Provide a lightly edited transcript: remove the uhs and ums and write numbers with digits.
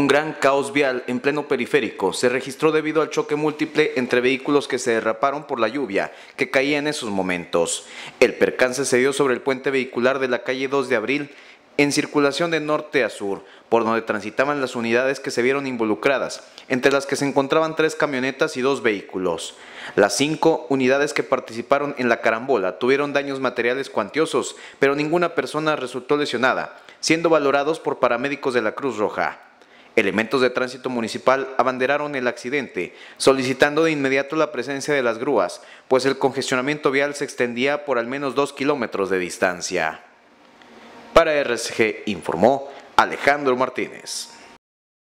Un gran caos vial en pleno periférico se registró debido al choque múltiple entre vehículos que se derraparon por la lluvia que caía en esos momentos. El percance se dio sobre el puente vehicular de la calle 2 de Abril en circulación de norte a sur, por donde transitaban las unidades que se vieron involucradas, entre las que se encontraban 3 camionetas y 2 vehículos. Las 5 unidades que participaron en la carambola tuvieron daños materiales cuantiosos, pero ninguna persona resultó lesionada, siendo valorados por paramédicos de la Cruz Roja. Elementos de tránsito municipal abanderaron el accidente, solicitando de inmediato la presencia de las grúas, pues el congestionamiento vial se extendía por al menos 2 kilómetros de distancia. Para RCG informó Alejandro Martínez.